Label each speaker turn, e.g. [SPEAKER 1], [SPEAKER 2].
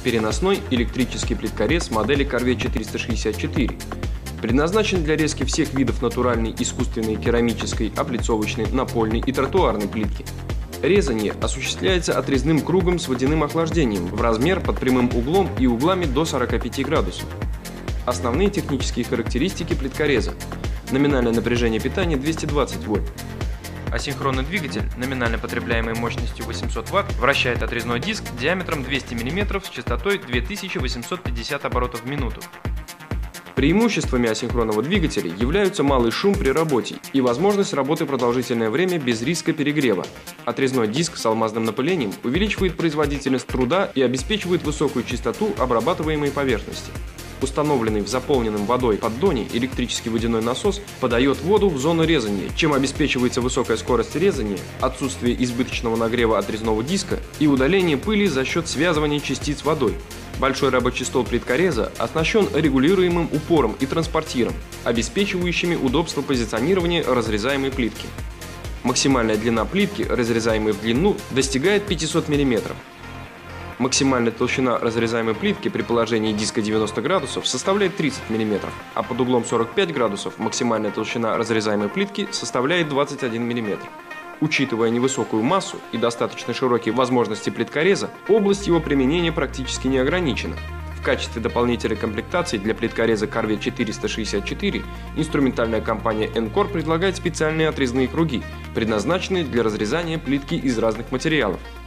[SPEAKER 1] Переносной электрический плиткорез модели Corvette 464. Предназначен для резки всех видов натуральной, искусственной, керамической, облицовочной, напольной и тротуарной плитки. Резание осуществляется отрезным кругом с водяным охлаждением в размер под прямым углом и углами до 45 градусов. Основные технические характеристики плиткореза. Номинальное напряжение питания 220 вольт. Асинхронный двигатель, номинально потребляемой мощностью 800 Вт, вращает отрезной диск диаметром 200 мм с частотой 2850 оборотов в минуту. Преимуществами асинхронного двигателя являются малый шум при работе и возможность работы продолжительное время без риска перегрева. Отрезной диск с алмазным напылением увеличивает производительность труда и обеспечивает высокую частоту обрабатываемой поверхности. Установленный в заполненном водой поддоне электрический водяной насос подает воду в зону резания, чем обеспечивается высокая скорость резания, отсутствие избыточного нагрева отрезного диска и удаление пыли за счет связывания частиц водой. Большой рабочий стол плиткореза оснащен регулируемым упором и транспортиром, обеспечивающими удобство позиционирования разрезаемой плитки. Максимальная длина плитки, разрезаемой в длину, достигает 500 мм. Максимальная толщина разрезаемой плитки при положении диска 90 градусов составляет 30 мм, а под углом 45 градусов максимальная толщина разрезаемой плитки составляет 21 мм. Учитывая невысокую массу и достаточно широкие возможности плиткореза, область его применения практически не ограничена. В качестве дополнительной комплектации для плиткореза Corvette 464 инструментальная компания Encore предлагает специальные отрезные круги, предназначенные для разрезания плитки из разных материалов.